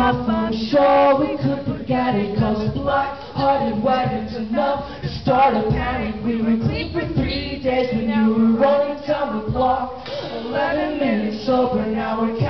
enough, I'm sure we could forget it. Cause black-hearted wedding's enough to start a panic. We were clean for 3 days when you were rolling down the block. 11 minutes sober, now we're